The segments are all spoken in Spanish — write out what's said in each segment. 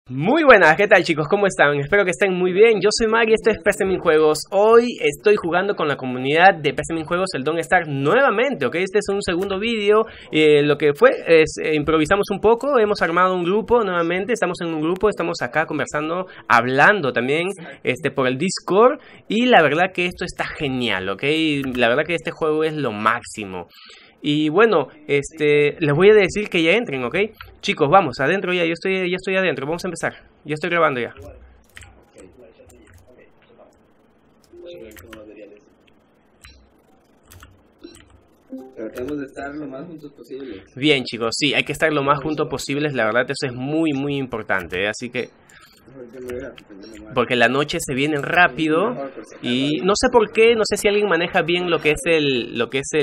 Muy buenas, ¿qué tal chicos? ¿Cómo están? Espero que estén muy bien. Yo soy Mari y esto es PC Juegos. Hoy estoy jugando con la comunidad de PC Juegos el Don't Starve nuevamente, ¿ok? Este es un segundo vídeo. Lo que fue es improvisamos un poco, hemos armado un grupo nuevamente, estamos en un grupo, estamos acá conversando, hablando también por el Discord. Y la verdad que esto está genial, ¿ok? La verdad que este juego es lo máximo. Y bueno, les voy a decir que ya entren, ¿ok? Chicos, vamos, adentro ya, ya estoy adentro, vamos a empezar. Ya estoy grabando ya. Tratemos de estar lo más juntos posible. Bien, chicos, sí, hay que estar lo más juntos posibles, la verdad eso es muy, muy importante, ¿eh? Así que... Porque la noche se viene rápido y no sé por qué, no sé si alguien maneja bien lo que es el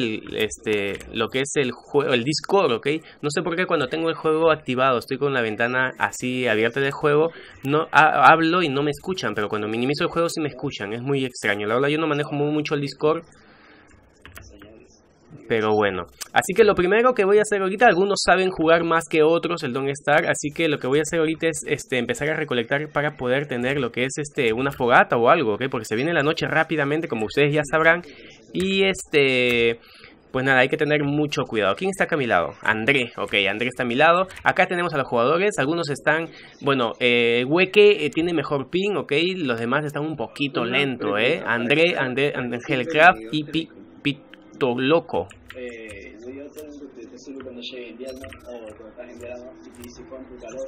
juego, el Discord, ¿ok? No sé por qué cuando tengo el juego activado, estoy con la ventana así abierta del juego, no hablo y no me escuchan, pero cuando minimizo el juego sí me escuchan, es muy extraño. La verdad yo no manejo mucho el Discord. Pero bueno, así que lo primero que voy a hacer ahorita, algunos saben jugar más que otros el Don't Starve, así que lo que voy a hacer ahorita es empezar a recolectar para poder tener lo que es una fogata o algo, ¿ok? Porque se viene la noche rápidamente, como ustedes ya sabrán, y pues nada, hay que tener mucho cuidado. ¿Quién está acá a mi lado? André, ok, André está a mi lado. Acá tenemos a los jugadores, algunos están, bueno, Hueque tiene mejor ping, ok, los demás están un poquito lento, André, Angelcraft y Pito Loco. Yo te sirve cuando llegue invierno o cuando estás en verano y si pone tu calor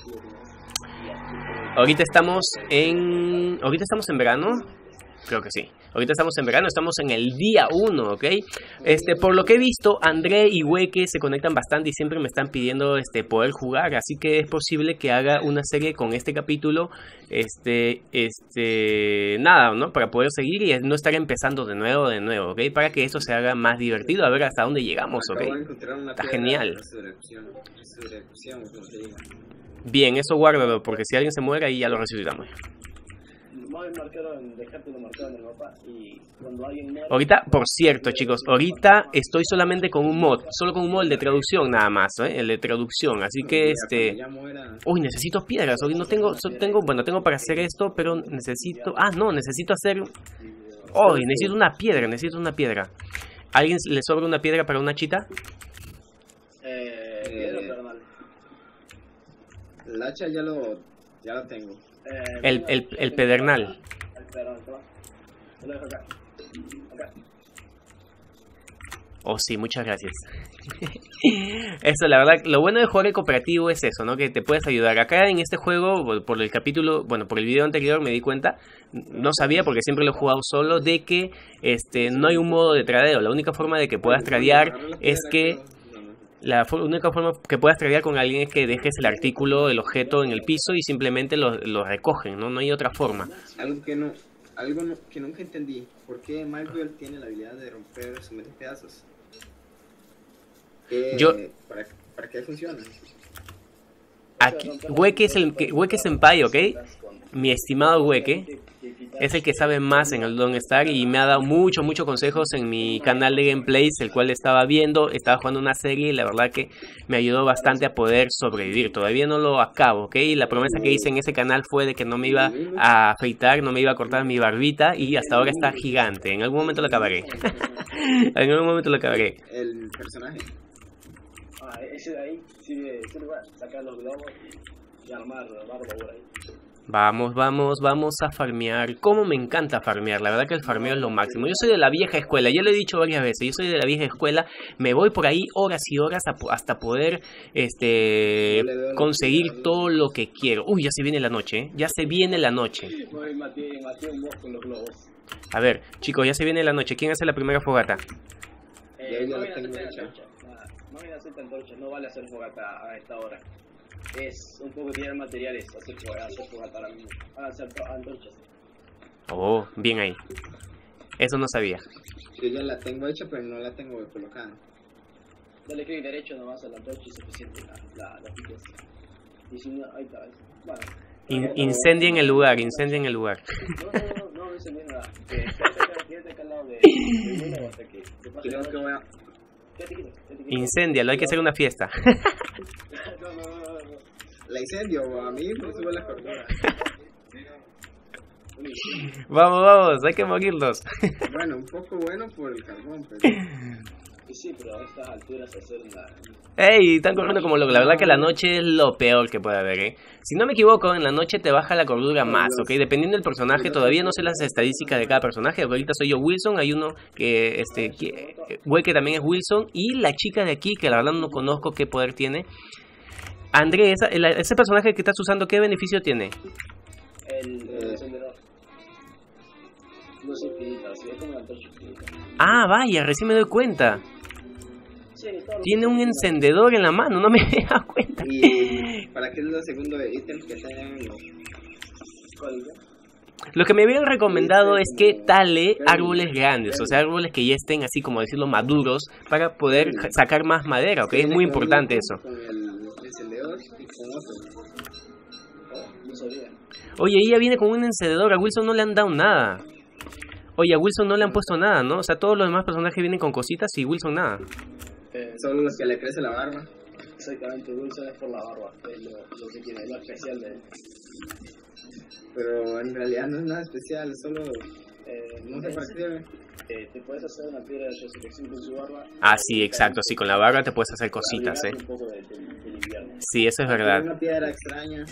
o ahorita estamos en verano. Creo que sí. Ahorita estamos en verano, estamos en el día 1, ¿ok? Por lo que he visto, André y Hueque se conectan bastante y siempre me están pidiendo poder jugar. Así que es posible que haga una serie con este capítulo, nada, ¿no? Para poder seguir y no estar empezando de nuevo, ¿ok? Para que esto se haga más divertido, a ver hasta dónde llegamos, ¿ok? Está genial. Bien, eso guárdalo, porque si alguien se muere ahí ya lo resucitamos. Ahorita, por cierto, chicos, ahorita estoy solamente con un mod, solo con un mod, el de traducción nada más, el de traducción, así que uy, necesito piedras, hoy no tengo, bueno, tengo para hacer esto, pero necesito, necesito hacer, necesito una piedra. ¿Alguien le sobra una piedra para una chita? El hacha ya lo tengo. El pedernal. Oh, sí, muchas gracias. Eso, la verdad, lo bueno de jugar el cooperativo es eso, ¿no? Que te puedes ayudar. Acá en este juego, por el capítulo, bueno, por el video anterior me di cuenta, no sabía porque siempre lo he jugado solo, de que no hay un modo de tradeo. La única forma de que puedas tradear es que... La única forma que puedas tradear con alguien es que dejes el artículo, el objeto en el piso y simplemente lo recogen, ¿no? No hay otra forma. Algo que nunca entendí. ¿Por qué Marvel tiene la habilidad de romper su mente en pedazos? ¿Para qué funciona? Aquí, Hueque Senpai, ¿ok? Mi estimado Hueque es el que sabe más en el Don't Starve y me ha dado muchos consejos en mi canal de gameplays, el cual estaba jugando una serie y la verdad que me ayudó bastante a poder sobrevivir. Todavía no lo acabo, ¿ok? La promesa que hice en ese canal fue de que no me iba a afeitar, no me iba a cortar mi barbita y hasta ahora está gigante. En algún momento lo acabaré. En algún momento lo acabaré. El personaje. Ese de ahí sirve para sacar los globos y armar por ahí. Vamos a farmear. Como me encanta farmear, la verdad que el farmeo es lo máximo. Yo soy de la vieja escuela, ya lo he dicho varias veces, yo soy de la vieja escuela, me voy por ahí horas y horas hasta poder conseguir todo lo que quiero. Uy, ya se viene la noche, ¿eh? Ya se viene la noche. A ver, chicos, ya se viene la noche. ¿Quién hace la primera fogata? Yo la tengo hecha. No voy a hacer antorcha, no vale hacer fogata a esta hora. Es un poco tirar materiales, hacer fogata ahora mismo. Hacer antorchas. Oh, bien ahí. Eso no sabía. Yo ya la tengo hecha, pero no la tengo colocada. Dale clic derecho nomás a la antorcha y suficiente la piques. Y si no, ahí está. Bueno. Incendien el lugar, incendien el lugar. No incendien nada. Quédate acá al lado de hasta que te pase la noche. Incéndialo, hay que hacer una fiesta. la incendio, a mí me sube la cordura. Vamos, hay que morirlos. Bueno, un poco bueno por el carbón, pero... Y sí, pero a estas alturas hacer la... Ey, están corriendo como loco. La verdad que la noche es lo peor que puede haber, ¿eh? Si no me equivoco, en la noche te baja la cordura más, ¿ok? Dependiendo del personaje, todavía no sé las estadísticas de cada personaje. Ahorita soy yo Wilson, hay uno que, güey que también es Wilson. Y la chica de aquí, que la verdad no conozco qué poder tiene. André, ese personaje que estás usando, ¿qué beneficio tiene? El encendedor. No sé infinita, se ve como una antorcha infinita. Ah, vaya, recién me doy cuenta. Sí, todo lo Tiene que- un encendedor en la mano, no me he dado cuenta. ¿Y para qué es el segundo ítem que tengan los... ¿Cuál? Lo que me habían recomendado es que tale árboles grandes, o sea, árboles que ya estén así como decirlo maduros para poder sacar más madera, ¿ok? Es muy importante eso. Con el encendedor y con otro. Oh, no sabía. Oye, ella viene con un encendedor, a Wilson no le han dado nada. Oye, a Wilson no le han puesto nada, ¿no? O sea, todos los demás personajes vienen con cositas y Wilson nada. Solo los que le crece la barba. Exactamente, Wilson es por la barba, es lo que tiene, es lo especial de él. Pero en realidad no es nada especial, solo... no sé es- para qué sirve. te puedes hacer una piedra de resurrección con su barba. Ah, sí, exacto, sí, con la barba te puedes hacer cositas, Para ¿eh? abrigarte un poco del invierno. Sí, eso es verdad. Una piedra extraña.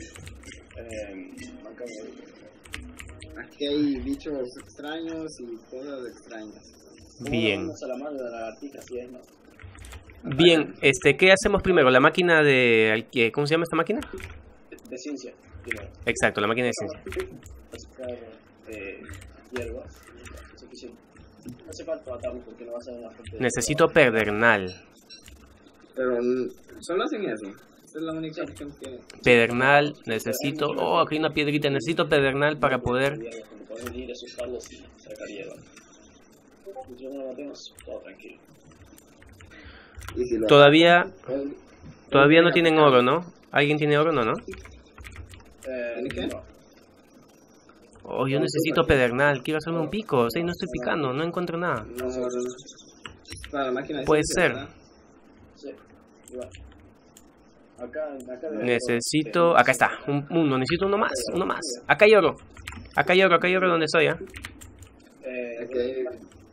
Acá me voy. Aquí hay bichos extraños y cosas extrañas. Bien. Una salamandra, una lagartija, así es, ¿no? Bien, ¿qué hacemos primero? La máquina de... ¿Cómo se llama esta máquina? De ciencia, primero. Exacto, la máquina de ciencia. Sacar hierbas, suficiente. No hace falta matarlo porque no va a ser una fuente de... Necesito pedernal. Pero solo hacen eso. Esa es la única opción que... Pedernal, necesito... Oh, aquí hay una piedrita. Necesito pedernal para poder... Cuando podemos ir a asustarlos y sacar hierbas. Si no lo matemos, todo tranquilo. Y si lo Todavía hacen, no tienen oro, ¿no? ¿Alguien tiene oro? No, ¿no? ¿Tiene qué? No. Oh, yo necesito pedernal. Quiero hacerme un pico. O sea, y no estoy picando. No encuentro nada. No, para la máquina de Puede ciencia, ser. ¿verdad? Sí, igual. Acá Necesito... Acá está. Uno. Necesito uno más. Uno más. Acá hay oro. Acá hay oro donde estoy, ¿ah? Aquí hay...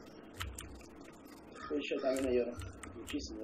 Yo también me lloro. Muchísimo.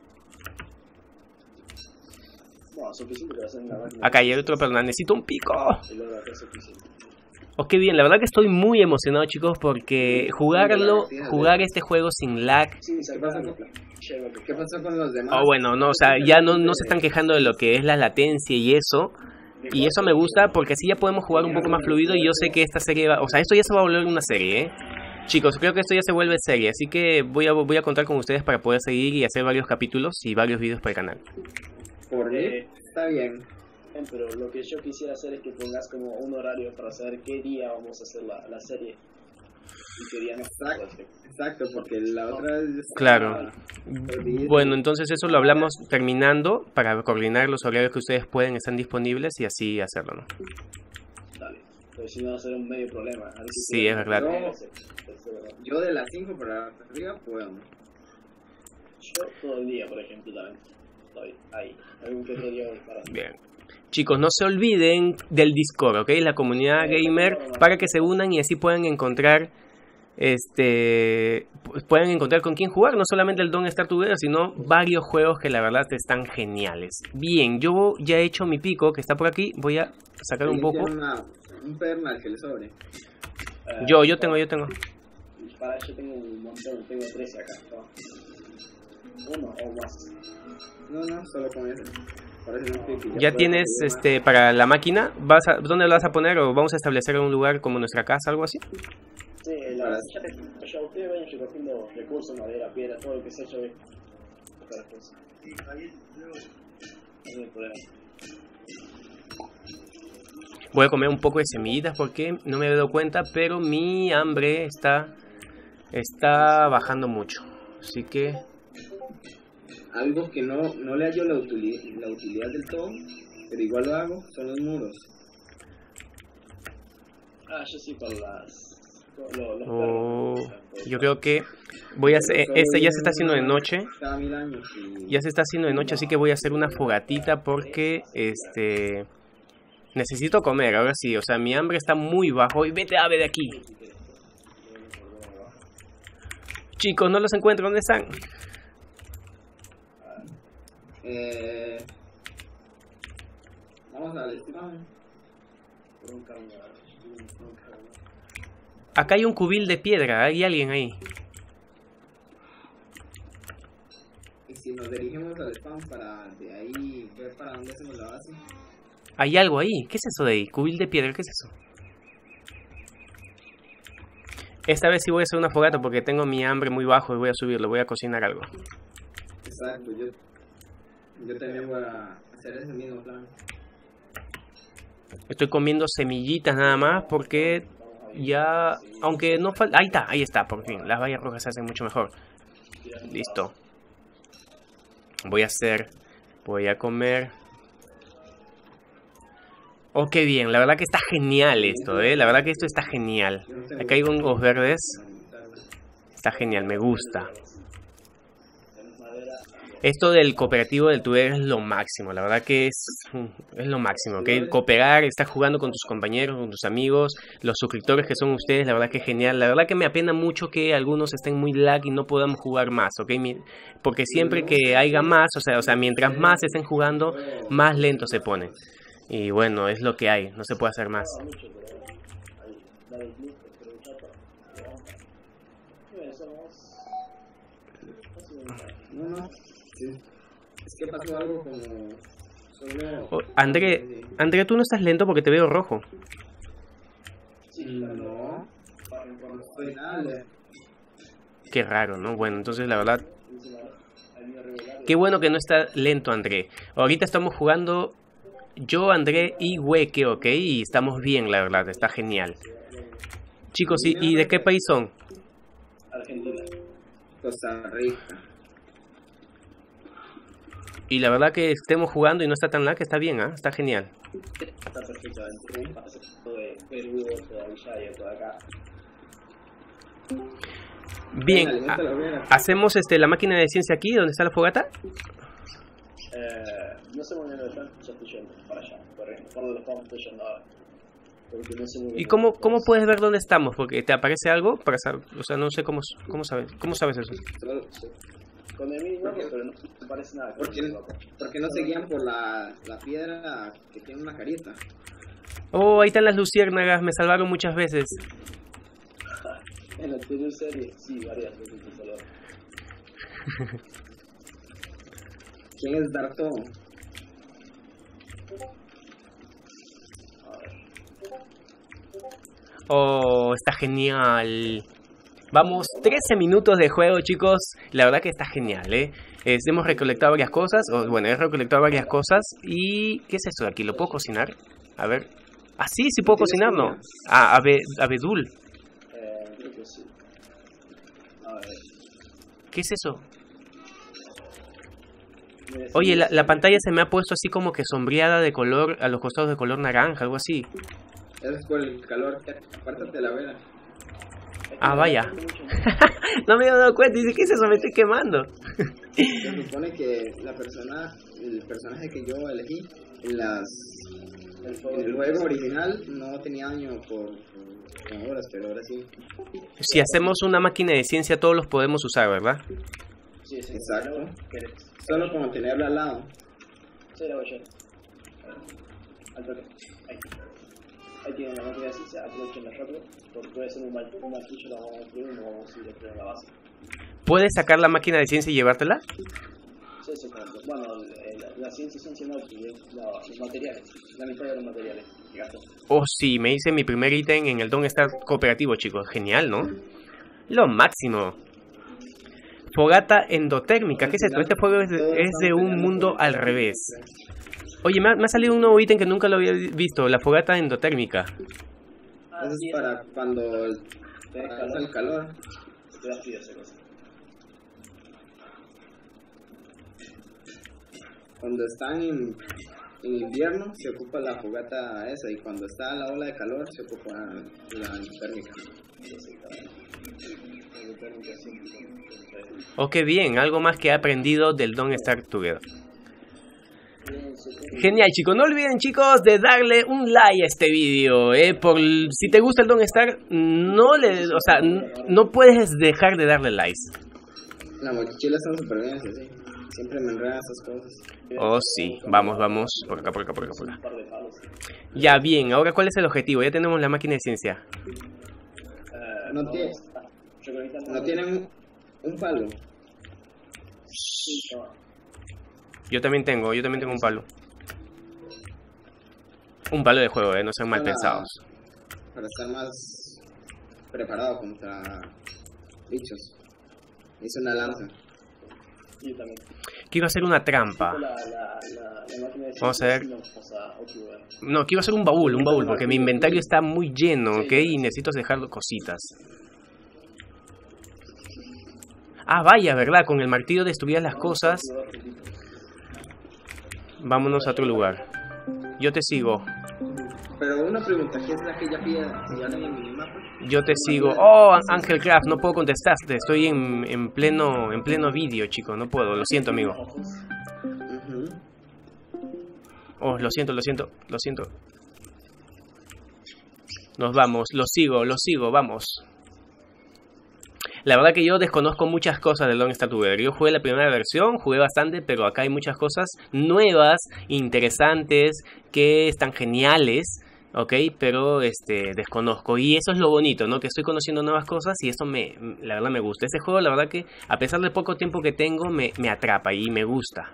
Bueno, suficiente para hacer una máquina. Acá hay otro pedernal. Necesito un pico. El oro acá es suficiente. Oh, qué bien. La verdad que estoy muy emocionado, chicos, porque jugar este juego sin lag... Sí, ¿Qué pasó con, ¿Qué pasó con los demás? Oh, bueno, no, o sea, ya no se están quejando de lo que es la latencia y eso. Y eso me gusta porque así ya podemos jugar un poco más fluido y yo sé que esta serie va... O sea, esto ya se va a volver una serie, ¿eh? Chicos, creo que esto ya se vuelve serie, así que voy a contar con ustedes para poder seguir y hacer varios capítulos y varios vídeos para el canal. Por mí, está bien. Pero lo que yo quisiera hacer es que pongas como un horario para saber qué día vamos a hacer la serie. Y qué día no. Exacto, porque la otra es... Claro. Bueno, entonces eso lo hablamos terminando para coordinar los horarios que ustedes pueden, están disponibles y así hacerlo, ¿no? Dale. Pero si no va a ser un medio problema. A ver si Sí, es verdad. Yo de las 5 para arriba puedo. Yo todo el día, por ejemplo, también. Estoy ahí. Algún que otro día para... Bien. Chicos, no se olviden del Discord, ¿ok? La comunidad gamer, para que se unan y así puedan encontrar pueden encontrar con quién jugar, no solamente el Don't Starve Together, sino varios juegos que la verdad están geniales. Bien, yo ya he hecho mi pico que está por aquí, voy a sacar un poco. Un pedernal que le sobre. Yo tengo. Para yo tengo un montón, tengo 13 acá. Uno o más. No, solo con ese. Ya tienes para la máquina, ¿dónde lo vas a poner o vamos a establecer un lugar como nuestra casa, algo así? Sí, ya ustedes vayan recogiendo recursos, madera, piedra, todo lo que sea, yo voy a buscar las cosas. No hay problema. Voy a comer un poco de semillitas porque no me he dado cuenta, pero mi hambre está bajando mucho. Así que... Algo que no le hallo la utilidad del todo, pero igual lo hago, son los muros. Yo sí para las Oh, yo creo que voy a hacer... Este ya se está haciendo de noche. Cada 1000 años y... Ya se está haciendo de noche, así que voy a hacer una fogatita porque, necesito comer, ahora sí. O sea, mi hambre está muy bajo. Y vete, ave de aquí. Chicos, no los encuentro. ¿Dónde están? Vamos al estimado. Acá hay un cubil de piedra. Hay alguien ahí. Y si nos dirigimos al spam para de ahí ver para dónde hacemos la base. Hay algo ahí. ¿Qué es eso de ahí? Cubil de piedra. ¿Qué es eso? Esta vez sí voy a hacer una fogata porque tengo mi hambre muy bajo y voy a subirlo. Voy a cocinar algo. Exacto. Yo también voy a hacer ese mismo plan. Estoy comiendo semillitas nada más porque ya... Aunque no falta... Ahí está, por fin. Las bayas rojas se hacen mucho mejor. Listo. Voy a comer. Oh, qué bien. La verdad que está genial esto, La verdad que esto está genial. Acá hay hongos verdes. Está genial, me gusta. Esto del cooperativo del Tuber es lo máximo, la verdad que es lo máximo, ¿ok? Cooperar, estar jugando con tus compañeros, con tus amigos, los suscriptores que son ustedes, la verdad que es genial. La verdad que me apena mucho que algunos estén muy lag y no podamos jugar más, ¿ok? Porque siempre que haya más, o sea, mientras más estén jugando, más lento se pone. Y bueno, es lo que hay, no se puede hacer más. No. Sí. Es que pasó algo como... Oh, André, tú no estás lento porque te veo rojo. No estoy nada. Qué raro, ¿no? Bueno, entonces la verdad... Qué bueno que no está lento, André. Ahorita estamos jugando yo, André y Hueque, ¿ok? Y estamos bien, la verdad, está genial. Chicos, ¿y de qué país son? Argentina. Costa Rica. Y la verdad que estemos jugando y no está tan lag, está bien, está genial. Está perfectamente. Todo de Perú, toda Villa, toda acá. Bien, ¿hacemos la máquina de ciencia aquí, donde está la fogata? No sé muy bien dónde están, ya estoy yendo para allá, corriendo. Por donde estamos estoy yendo ahora. Porque no sé muy bien. ¿Y cómo puedes ver dónde estamos? Porque te aparece algo para saber, o sea, no sé cómo sabes eso. Con el mini mapa, pero no me parece nada. ¿Por qué no se guían por la piedra que tiene una carita? Oh, ahí están las luciérnagas, me salvaron muchas veces. En la anterior serie, sí, varias veces me salvaron. ¿Quién es Darto? Oh, está genial. Vamos, 13 minutos de juego, chicos. La verdad que está genial, hemos recolectado varias cosas. He recolectado varias cosas. ¿Y qué es eso de aquí? ¿Lo puedo cocinar? A ver. Ah, sí puedo cocinar, ¿no? Ah, abedul. Creo que sí. A ver. ¿Qué es eso? Oye, la pantalla se me ha puesto así como que sombreada de color, a los costados de color naranja, algo así. Eso es por el calor. Apártate de la vela. Ah, vaya. No me había dado cuenta. Dice, ¿qué es eso? Me estoy quemando. Se supone que el personaje que yo elegí en el juego original no tenía daño por horas, pero ahora sí. Si hacemos una máquina de ciencia, todos los podemos usar, ¿verdad? Sí, exacto. Solo como tenerlo al lado. Sí, la voy a llevar. Al toque. Ahí tienen la máquina de ciencia, aprovechenla rápido, porque puede ser un martillo, lo vamos a destruir y no vamos a ir a la base. ¿Puedes sacar la máquina de ciencia y llevártela? Sí, correcto. Bueno, la ciencia esencia no, los materiales, la mitad de los materiales que gastó. Oh, sí, me hice mi primer ítem en el Don't Starve cooperativo, chicos. Genial, ¿no? Lo máximo. Fogata endotérmica. ¿Qué es esto? Este juego es de un mundo al revés. Oye, me ha salido un nuevo ítem que nunca lo había visto, la fogata endotérmica. Eso es para cuando hace el calor. Te da frío esa cosa. Cuando están en invierno se ocupa la fogata esa y cuando está la ola de calor se ocupa la térmica. Oh, qué bien, algo más que he aprendido del Don't Starve Together. Genial, chicos, no olviden, chicos, de darle un like a este vídeo, si te gusta el Don't Starve, no puedes dejar de darle likes. La mochila son supervivencia, sí. Siempre me enredan esas cosas. Oh, sí, vamos, por acá. Ya, bien, ahora, ¿cuál es el objetivo? Ya tenemos la máquina de ciencia. No tienen un palo. Yo también tengo un palo. Un palo de juego, no sean mal pensados. Para estar más preparado contra bichos. Hice una lanza. Yo también. Quiero hacer una trampa. Vamos a ver. No, quiero hacer un baúl, porque mi inventario está muy lleno, ¿ok? Y necesito dejar cositas. Ah, vaya, ¿verdad? Con el martillo destruías las cosas. Vámonos a otro lugar. Yo te sigo. Pero una pregunta, ¿qué es la que ya pide en el minimapa? Yo te sigo. Oh, Ángel Craft, no puedo contestarte. Estoy en pleno vídeo, chico. No puedo, lo siento, amigo. Oh, lo siento. Nos vamos, lo sigo, vamos. La verdad que yo desconozco muchas cosas de Don't Starve Together. Yo jugué la primera versión, jugué bastante, pero acá hay muchas cosas nuevas, interesantes, que están geniales, ¿ok? Pero desconozco. Y eso es lo bonito, ¿no? Que estoy conociendo nuevas cosas y eso la verdad me gusta. Este juego, la verdad que a pesar del poco tiempo que tengo, me atrapa y me gusta.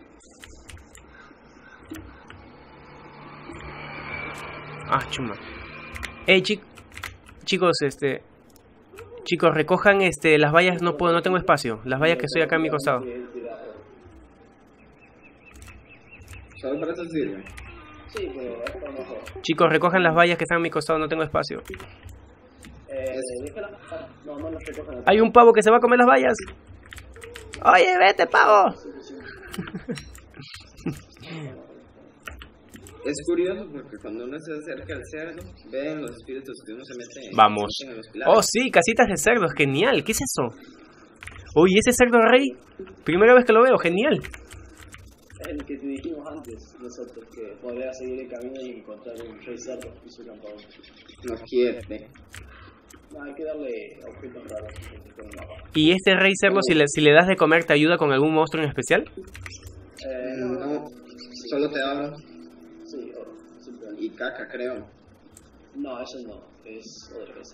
Ah, chuma. Hey, chicos, chicos, recojan las vallas, no tengo espacio. Las vallas que estoy acá a mi costado. ¿Solo para eso sirve? Sí, pero es para mejor. Chicos, recojan las vallas que están a mi costado, no tengo espacio. No las recojan. Hay un pavo que se va a comer las vallas. Oye, vete, pavo. Es curioso porque cuando uno se acerca al cerdo, ven los espíritus que uno se mete. Vamos. En los pilares. Oh, sí, casitas de cerdos, genial. ¿Qué es eso? Oye, ese cerdo rey, primera vez que lo veo, genial. El que te dijimos antes, nosotros, que podría seguir el camino y encontrar un rey cerdo y su campamento. No quiere. No, hay que darle objetos raros con el mapa. ¿Y este rey cerdo, si le das de comer, te ayuda con algún monstruo en especial? No, solo te habla. Sí, oro, simplemente. Y caca, creo. No, eso no, es otra cosa.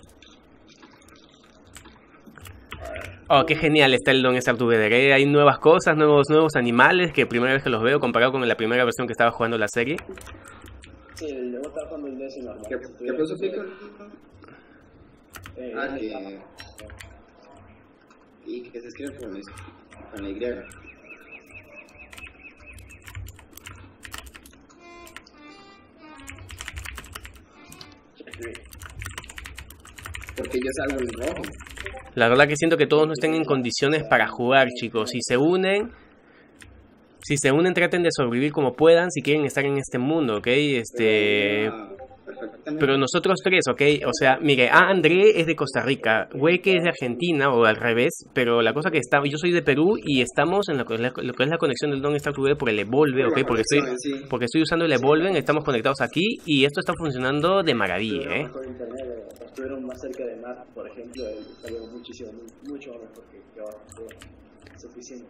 Oh, qué genial está el Don't Starve Together. Hay nuevas cosas, nuevos animales que primera vez que los veo comparado con la primera versión que estaba jugando la serie. Sí, el de vos estás jugando el DS normal. ¿Qué puso Pico? Y que se escribe con la Y. Porque yo salgo en rojo. La verdad que siento que todos no estén en condiciones para jugar, chicos. Si se unen, traten de sobrevivir como puedan si quieren estar en este mundo, ¿ok? Pero nosotros tres, ¿ok? O sea, mire, André es de Costa Rica, Hueque es de Argentina, o al revés, pero la cosa que yo soy de Perú y estamos en lo que es la conexión del Don't Starve Together por el Evolve, ¿ok? Porque estoy usando el Evolve, estamos conectados aquí y esto está funcionando de maravilla, ¿eh? Estuvieron más cerca de mar, por ejemplo, salió mucho mejor que ahora, suficiente.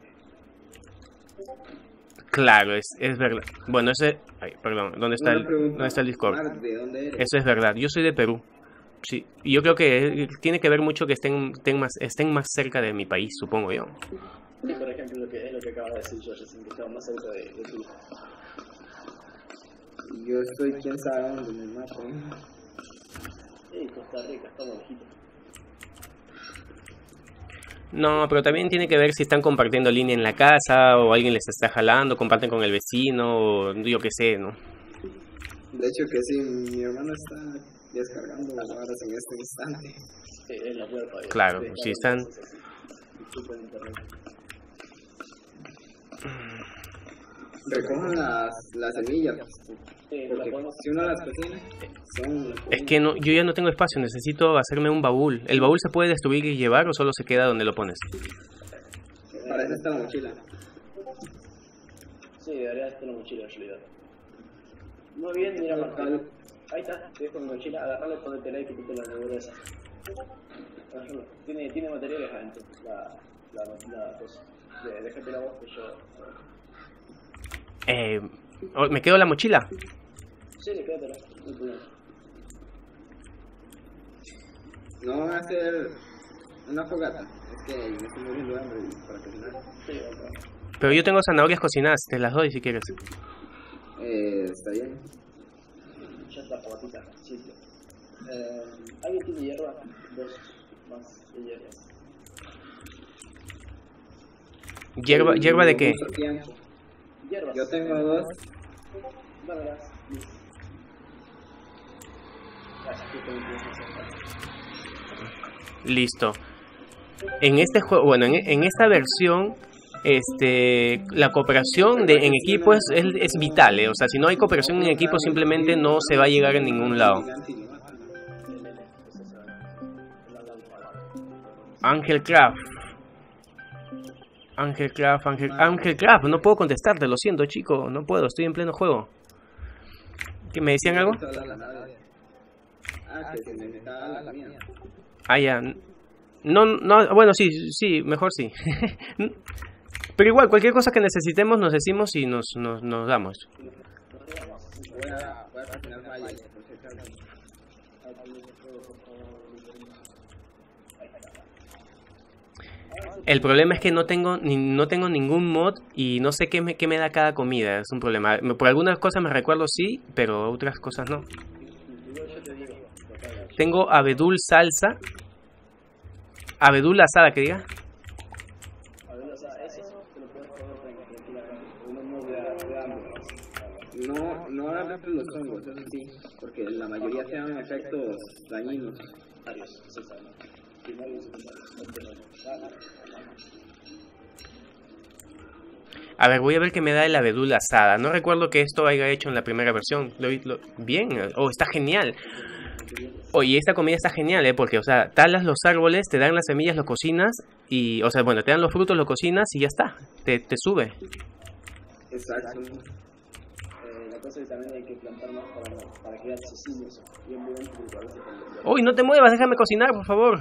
Claro, es verdad. Bueno, perdón, ¿dónde está el Discord? ¿De dónde eres? Eso es verdad, yo soy de Perú. Sí, y yo creo que tiene que ver mucho que estén más cerca de mi país, supongo yo. Sí, por ejemplo, es lo que acaba de decir George, que estaba más cerca de ti. Yo estoy, quién sabe dónde en el mapa. Sí, Costa Rica, estamos lejitos. No, pero también tiene que ver si están compartiendo línea en la casa o alguien les está jalando, comparten con el vecino o yo qué sé, ¿no? De hecho que sí, mi hermano está descargando las barras en este instante. Sí, en la web. Claro, si están... recojan las semillas. Sí, la Porque podemos... si uno las cocina, son... Es que no, yo ya no tengo espacio, necesito hacerme un baúl. ¿El baúl se puede destruir y llevar o solo se queda donde lo pones? Para eso está la mochila. Sí, debería estar en la mochila en realidad. Muy bien, mira Marcelo. Ahí está, te dejo mi mochila, agarralo, ponetela y quítate la armadura esa. Agárralo. Tiene materiales adentro, la cosa. Déjate la voz que yo... ¿Me quedo la mochila? Sí, quédatela, no hay problema. No van a hacer una fogata. Es que me estoy muriendo de hambre para cocinar. Sí, ok. Pero yo tengo zanahorias cocinadas, te las doy si quieres. Está bien. Ya está, fogatita, simple. ¿Alguien tiene hierba? Dos más de hierbas. ¿Hierba de qué? Mucho tiempo. Hierbas. Yo tengo 2. Dámelas. Aquí tengo que... Listo. En este juego, bueno, en esta versión, la cooperación en equipo es vital, O sea, si no hay cooperación en equipo, simplemente no se va a llegar a ningún lado. Ángel Craft. Ángel Craft, no puedo contestarte, lo siento, chico, no puedo, estoy en pleno juego. ¿Que me decían algo? Que se me está la mía. Ah, ya. No, bueno, sí, mejor sí. Pero igual, cualquier cosa que necesitemos nos decimos y nos damos. Voy a cocinar fallas, por si acaso. El problema es que no tengo ningún mod y no sé qué me da cada comida, es un problema. Por algunas cosas me recuerdo sí, pero otras cosas no. Tengo abedul salsa. Abedul asada, que diga. No agarres los hongos, eso sí, porque la mayoría te dan efectos dañinos. A ver, voy a ver qué me da el abedul asada. No recuerdo que esto haya hecho en la primera versión. Bien, está genial. Oye, esta comida está genial, porque, o sea, talas los árboles, te dan las semillas, lo cocinas y, o sea, bueno, te dan los frutos, lo cocinas y ya está, te sube. Exacto. La cosa es que también hay que plantar más para crear cecilios. Bien, porque a veces Uy, no te muevas, déjame cocinar, por favor.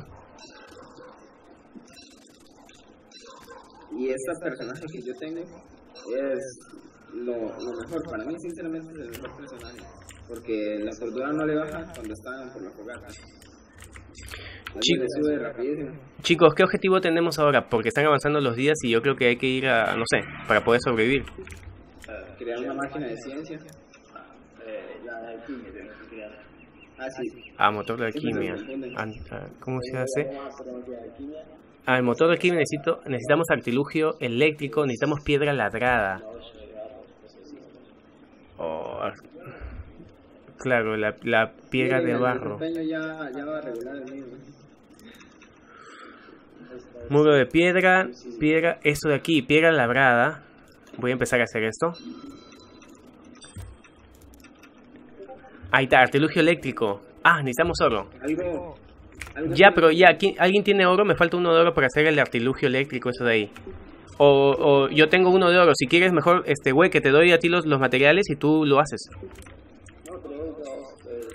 Y este personaje que yo tengo es lo mejor. Para mí, sinceramente, es el mejor personaje. Porque la cordura no le baja cuando están por la fogata. Le sube rapidísimo. Chicos, ¿qué objetivo tenemos ahora? Porque están avanzando los días y yo creo que hay que ir a, no sé, para poder sobrevivir. Crear una máquina de ciencia. La alquimia tenemos que crear. Sí. Motor de alquimia. ¿Cómo se hace? Vamos a hacer una máquina de alquimia. El motor de alquimia necesitamos artilugio eléctrico, necesitamos piedra ladrada. Claro, la piedra de barro. Ya va a regular el mío. Muro de piedra, esto de aquí, piedra labrada. Voy a empezar a hacer esto. Ahí está, artilugio eléctrico. Necesitamos oro. Ya, pero ya, ¿alguien tiene oro? Me falta uno de oro para hacer el artilugio eléctrico, eso de ahí. O yo tengo uno de oro. Si quieres, mejor, güey, que te doy a ti los materiales y tú lo haces. No, pero hoy todos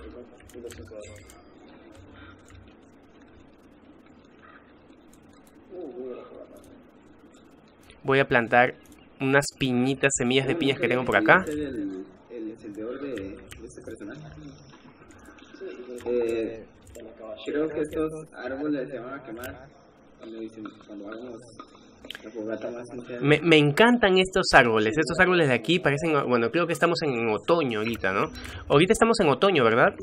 Voy a plantar unas piñitas, semillas de piñas que tengo por acá. El encendedor de este personaje. Creo que estos árboles se van a quemar cuando hagamos la fogata más sincera. Me encantan estos árboles de aquí parecen, bueno, creo que estamos en otoño ahorita, ¿no? Ahorita estamos en otoño, ¿verdad?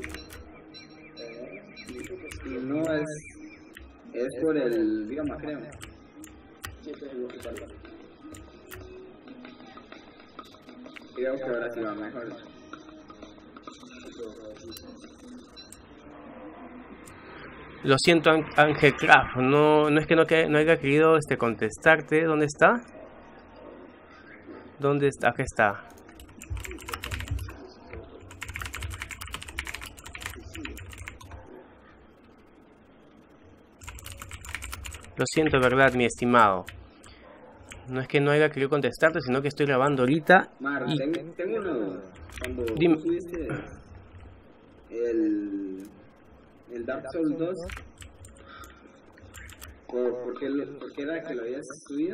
No, es por el bioma, creo. Creo que ahora sí va mejor. Lo siento, Ángel Craft, no es que no haya querido contestarte. ¿Dónde está? ¿Dónde está? Acá está. Lo siento, verdad, mi estimado. No es que no haya querido contestarte, sino que estoy grabando ahorita. Mar, y... tengo una duda. Cuando Dime. tú subiste el Dark Souls 2, ¿por qué era que lo habías subido?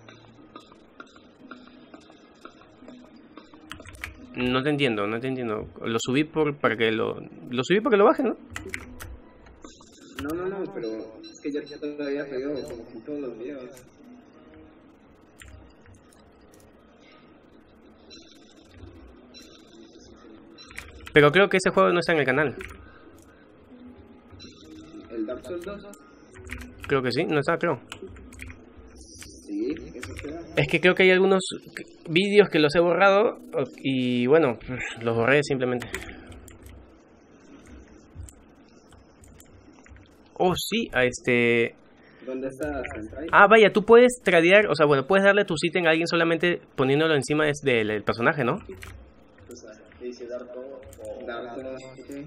No te entiendo, no te entiendo. Lo subí para que lo subí para que lo bajen, ¿no? No, pero es que ya te lo había pedido como en todos los videos. Pero creo que ese juego no está en el canal. ¿El Dark Souls 2? Creo que sí, no está, creo. Sí, eso queda. Es que creo que hay algunos vídeos que los he borrado y bueno, los borré simplemente. Oh, sí, a este... ¿Dónde está Senpai? Ah, vaya, tú puedes tradear, o sea, bueno, puedes darle tu ítem a alguien solamente poniéndolo encima del personaje, ¿no? O sea, que dice dar todo o Dark Souls, ¿qué?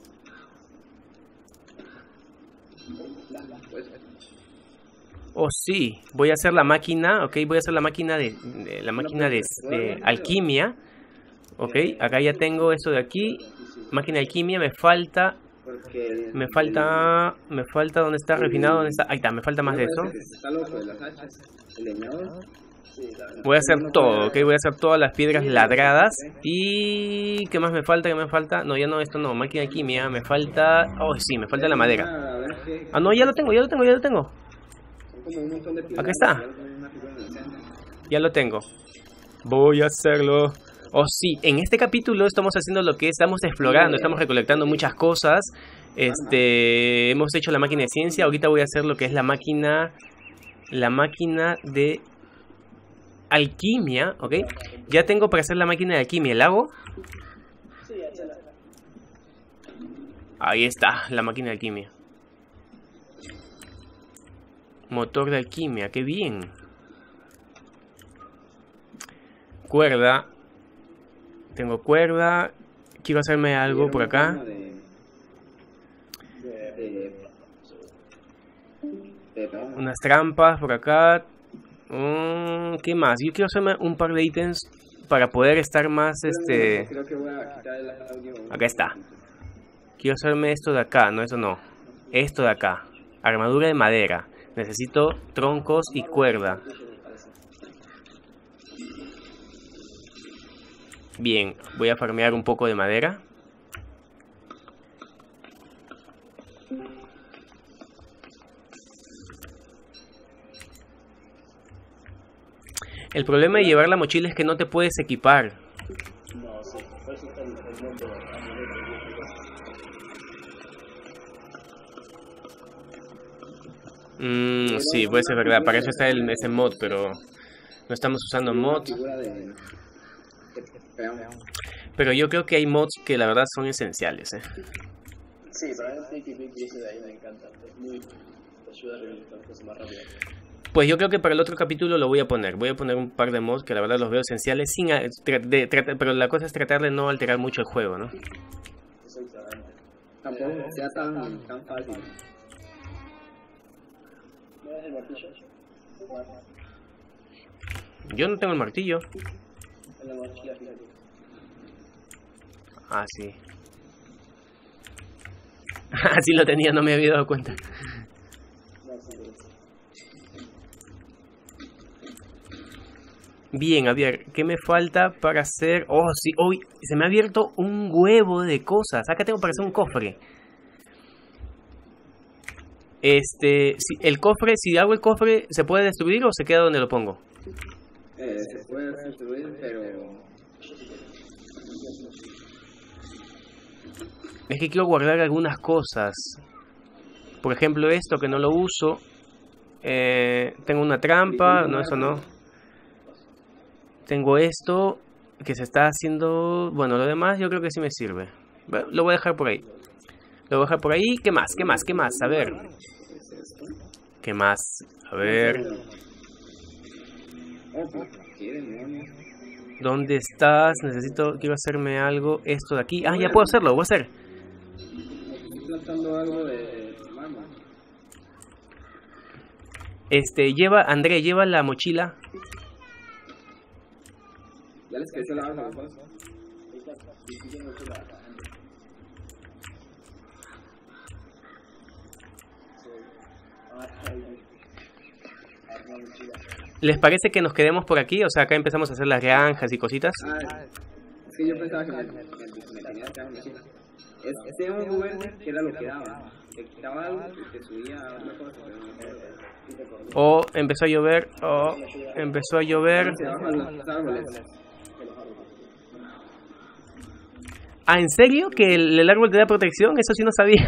Pues, Oh, sí, voy a hacer la máquina, ok, voy a hacer la máquina de alquimia. Ok, acá ya tengo esto de aquí. Máquina de alquimia, me falta, ¿dónde está? Refinado, ¿dónde está? Ahí está, me falta más de eso. Está loco de las hachas. El leñador. Voy a hacer todo, ok, voy a hacer todas las piedras ladradas. Y... ¿qué más me falta? ¿Qué me falta? No, ya no, esto no, máquina de alquimia, me falta... Oh, sí, me falta la madera. Ah, no, ya lo tengo. Como un montón de piedras. Acá está. Ya lo tengo. Voy a hacerlo. Oh, sí, en este capítulo estamos haciendo lo que estamos explorando, estamos recolectando muchas cosas. Hemos hecho la máquina de ciencia, ahorita voy a hacer lo que es la máquina de alquimia, ¿ok? Ya tengo para hacer la máquina de alquimia, ¿la hago? sí, échala. Ahí está, la máquina de alquimia. Motor de alquimia, qué bien. Cuerda. Tengo cuerda. Quiero hacerme algo por acá. Unas trampas por acá. ¿Qué más? Yo quiero hacerme un par de ítems para poder estar más, Creo que voy a quitar el audio. Acá está. Quiero hacerme esto de acá, no, eso no. Esto de acá. Armadura de madera. Necesito troncos y cuerda. Bien, voy a farmear un poco de madera. El problema de llevar la mochila es que no te puedes equipar. No, sí, por eso está el mundo Sí, puede ser verdad. Para eso está ese mod, pero no estamos usando mods. Pero yo creo que hay mods que la verdad son esenciales, Sí, para el Tiki Piki ese de ahí me encanta. Es muy... te ayuda a realizar cosas más rápido. Pues yo creo que para el otro capítulo lo voy a poner. Voy a poner un par de mods que la verdad los veo esenciales, pero la cosa es tratar de no alterar mucho el juego, ¿no? Exactamente. Tampoco sea tan fácil. ¿No es el martillo? Yo no tengo el martillo. En la mochila, fíjate. Ah, sí. Así lo tenía, no me había dado cuenta. No, sí, Bien, a ver, ¿qué me falta para hacer? Oh, sí, hoy se me ha abierto un huevo de cosas. Acá tengo para hacer un cofre. Si el cofre, si hago el cofre, ¿se puede destruir o se queda donde lo pongo? Se puede destruir, pero... Es que quiero guardar algunas cosas. Por ejemplo, esto que no lo uso. Tengo una trampa, no, eso no. Tengo esto que se está haciendo... Bueno, lo demás yo creo que sí me sirve. Bueno, lo voy a dejar por ahí. Lo voy a dejar por ahí. ¿Qué más? ¿Qué más? ¿Qué más? A ver. ¿Qué más? A ver. ¿Dónde estás? Quiero hacerme algo. Esto de aquí. Ah, ya puedo hacerlo, voy a hacer. Estoy tratando algo de mármol. André, lleva la mochila. Ya les creció la barba, ¿no? ¿Les parece que nos quedemos por aquí? O sea, acá empezamos a hacer las granjas y cositas. Es que yo pensaba que me tenía que dar mochila. Ese hongo verde, que era lo que daba. Te quitaba algo y te subía a otra cosa, pero no. Oh, empezó a llover. Oh, empezó a llover. Se bajan los árboles. Ah, ¿en serio? ¿Que el árbol te da protección? Eso sí no sabía.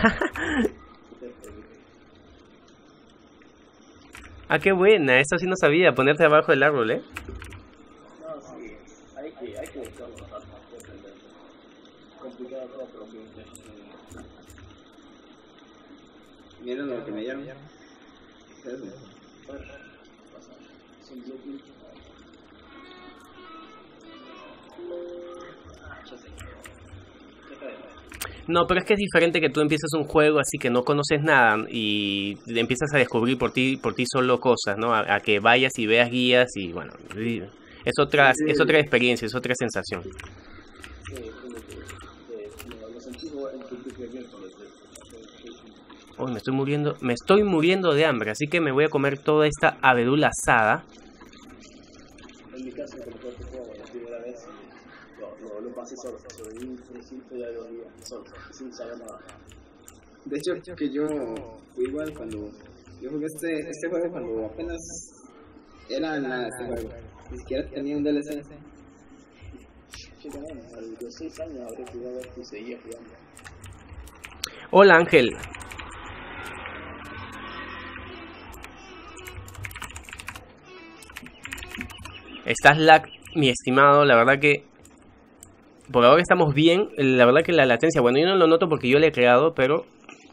Ah, qué buena. Eso sí no sabía. Ponerte abajo del árbol, ¿eh? No, sí. Hay que buscarlo. Complicado todo, pero bien. Miren lo que me dieron. Eso. Son Bluetooth. No, pero es que es diferente que tú empieces un juego así que no conoces nada y empiezas a descubrir por ti solo cosas, ¿no? A que vayas y veas guías y bueno, es otra experiencia, es otra sensación. Uy, me estoy muriendo de hambre, así que me voy a comer toda esta abedul asada. En mi caso, como fue este juego la primera vez, lo pasé solo, sobreviví 300 y algo días, solo, sin saber nada. De hecho, que yo fui igual cuando yo jugué este juego cuando apenas era nada este juego. Ni siquiera tenía un DLC. Yo también, a los 6 años habré jugado esto y seguía jugando. Hola Ángel. Estás lag, mi estimado, la verdad que por ahora estamos bien, la verdad que la latencia, bueno, yo no lo noto porque yo le he creado, pero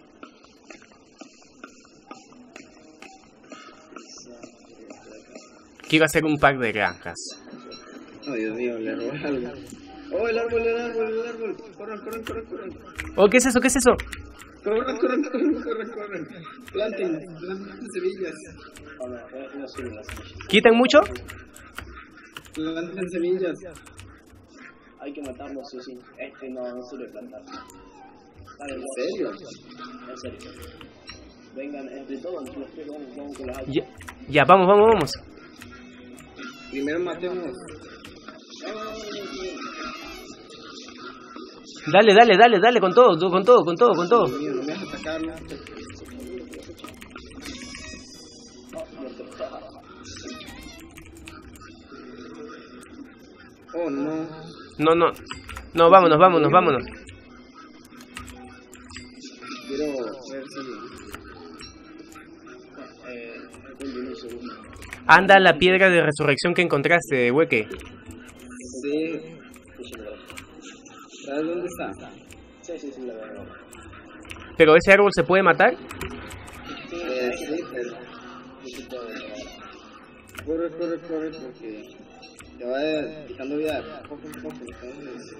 quiero hacer un pack de granjas. Oh, Dios mío, le robé algo. Oh, el árbol. Corran. Oh, ¿qué es eso? Corran. Planten semillas. No sirven las semillas. ¿Quitan mucho? Planten semillas. Hay que matarlos, sí. No sirve plantar. Vale, ¿En serio? En serio. Vengan, entre todos, entre los tres, vamos con las hachas. Ya, vamos. Primero matemos. Dale, con todo. Dios mío, no me vas a atacarlo. Oh, no. No, vámonos. Quiero ver si... Anda la piedra de resurrección que encontraste, hueque. Sí. ¿Sabes dónde está? Sí, la verdad. ¿Pero ese árbol se puede matar? Sí, pero... Corre, porque te va quitando vida poco a poco. Entonces,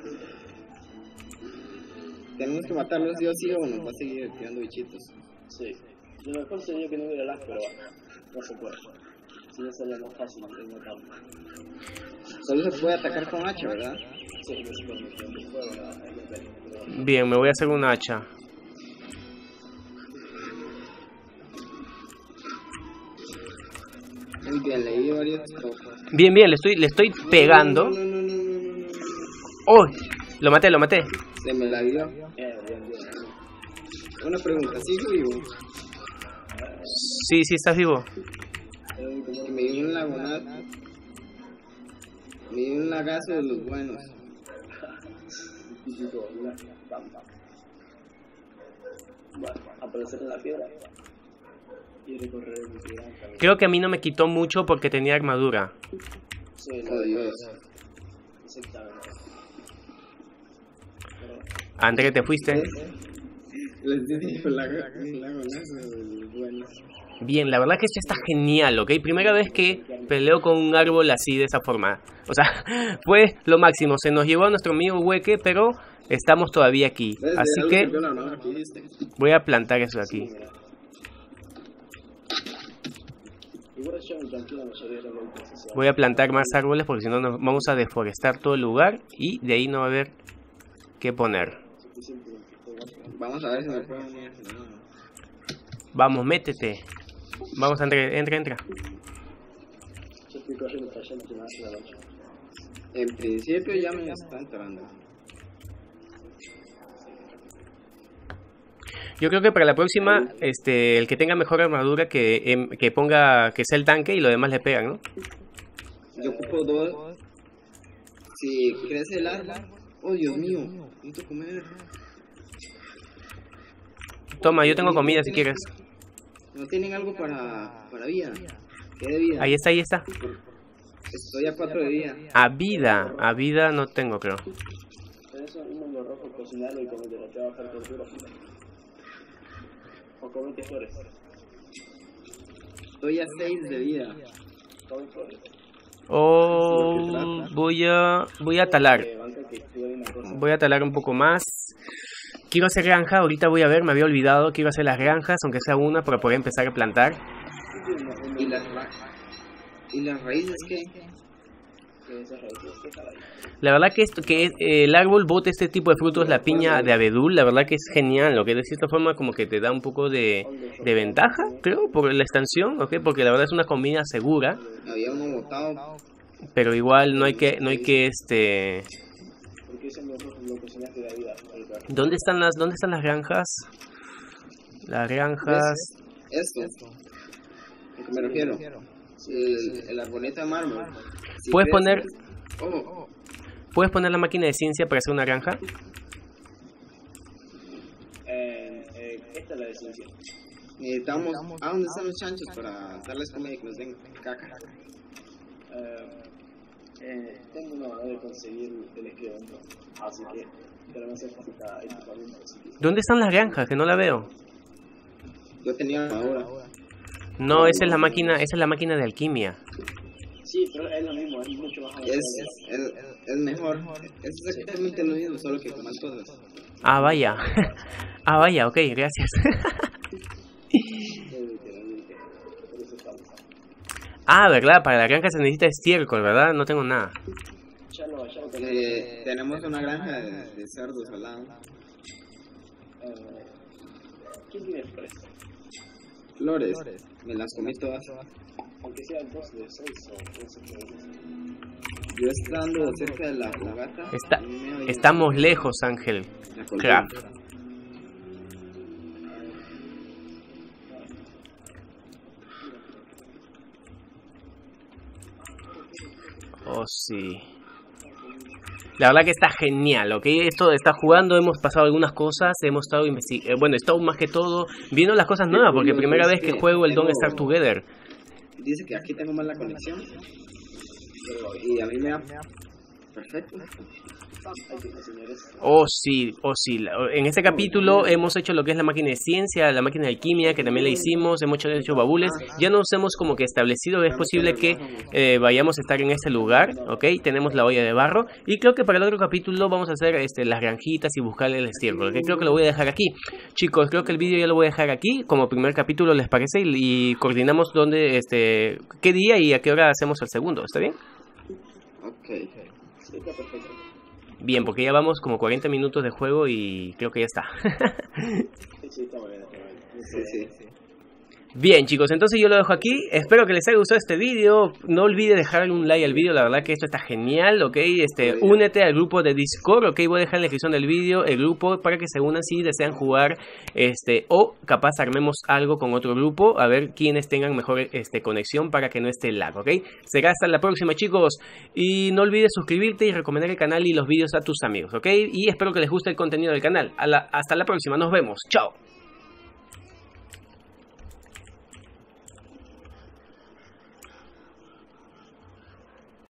tenemos que matarlo sí o sí o nos va a seguir tirando bichitos. Sí. Lo mejor sería que no hubiera lag, pero no se puede. Si no sería más fácil de matarlo. Solo se puede atacar con hacha, ¿verdad? Sí, no se puede meter en el juego, Bien, me voy a hacer un hacha. Muy bien, leí varios tropas. Bien, le estoy pegando. No. ¡Oh! Lo maté. Se me la dio. Bien. Una pregunta, ¿sigo vivo? Sí, estás vivo. Me dio un lagonazo. Me dio un lagazo de los buenos. Bueno, aparecer en la piedra y recorrer el piedra. Creo que a mí no me quitó mucho porque tenía armadura. Sí, Oh, Dios. Exactamente. André, ¿te fuiste? Les dije un lagonazo de los buenos. Bien, la verdad que esto está genial, ¿ok? Primera vez que peleo con un árbol así de esa forma. O sea, fue lo máximo. Se nos llevó a nuestro amigo Hueque, pero estamos todavía aquí. Así que voy a plantar eso de aquí. Voy a plantar más árboles porque si no nos vamos a deforestar todo el lugar y de ahí no va a haber qué poner. Vamos a ver si me puedo unir. Vamos, métete. Vamos, entra. En principio ya me está entrando. Yo creo que para la próxima, el que tenga mejor armadura que ponga que sea el tanque y lo demás le pegan, ¿no? Yo ocupo 2. Si crece el árbol. Oh, Dios mío, necesito comer. Toma, yo tengo comida si quieres. ¿No tienen algo para vida? ¿Qué de vida? Ahí está. Estoy a 4 de vida. A vida no tengo, creo. Eso es un mundo rojo, cocinarlo y comerlo, te va a bajar tortura. O comete flores. Estoy a 6 de vida. Come flores. Oh, voy a talar. Voy a talar un poco más. Quiero hacer granja, ahorita voy a ver, me había olvidado. Quiero hacer las granjas, aunque sea una, para poder empezar a plantar. ¿Y las raíces qué? La verdad que el árbol bota este tipo de frutos, la piña de abedul, la verdad que es genial, lo que de cierta forma como que te da un poco de ventaja, creo, por la extensión, ¿ok? Porque la verdad es una comida segura. Había uno botado. Pero igual no hay que ¿Dónde están las granjas? Las granjas. Esto. ¿A qué me refiero? El arbolito de mármol. Si ¿Puedes poner Oh. ¿Puedes poner la máquina de ciencia para hacer una granja? Esta es la de ciencia. Necesitamos... ¿dónde están los chanchos para darles comida y que nos den caca? Tengo una manera de conseguir el excremento, así que pero no hace falta equipamiento. ¿Dónde están las granjas? Que no la veo. Yo tenía ahora. No, esa es la máquina de alquimia. Sí, pero es lo mismo, es mucho más avanzado. Es mejor. Es exactamente lo mismo, solo que con más cosas. Ah, vaya. Ah, vaya, ok, gracias. Ah, verdad, para la granja se necesita estiércol, ¿verdad? No tengo nada. Tenemos una granja de cerdos al lado. ¿Quién tiene flores? Flores, me las comí todas. Aunque sean 2 de 6 o 13 flores. Yo estando cerca de la fogata. Estamos lejos, Ángel. Craft. Oh, sí. La verdad que está genial, ¿ok? Esto está jugando, hemos pasado algunas cosas, hemos estado investigando, bueno, he estado más que todo viendo las cosas nuevas, porque primera vez que juego el Don't Starve Together. Dice que aquí tengo mala conexión, y a mí me da perfecto. Oh sí, en este capítulo hemos hecho lo que es la máquina de ciencia, la máquina de alquimia, que también la hicimos, hemos hecho baúles, ya nos hemos como que establecido, es posible que vayamos a estar en este lugar, ¿ok? Tenemos la olla de barro, y creo que para el otro capítulo vamos a hacer las granjitas y buscar el estiércol, ¿ok? Creo que lo voy a dejar aquí. Chicos, creo que el vídeo ya lo voy a dejar aquí, como primer capítulo, ¿les parece? Y coordinamos dónde, qué día y a qué hora hacemos el segundo, ¿está bien? Ok. Sí, está perfecto. Bien, porque ya vamos como 40 minutos de juego y creo que ya está. Sí, está bien. Sí. Bien, chicos, entonces yo lo dejo aquí. Espero que les haya gustado este vídeo. No olvide dejar un like al vídeo, la verdad que esto está genial, ¿ok? Únete al grupo de Discord, ¿ok? Voy a dejar en la descripción del vídeo el grupo para que se unan si desean jugar, o capaz armemos algo con otro grupo, a ver quiénes tengan mejor conexión para que no esté lag, ¿ok? Será hasta la próxima, chicos. Y no olvides suscribirte y recomendar el canal y los vídeos a tus amigos, ¿ok? Y espero que les guste el contenido del canal. Hasta la próxima, nos vemos. Chao.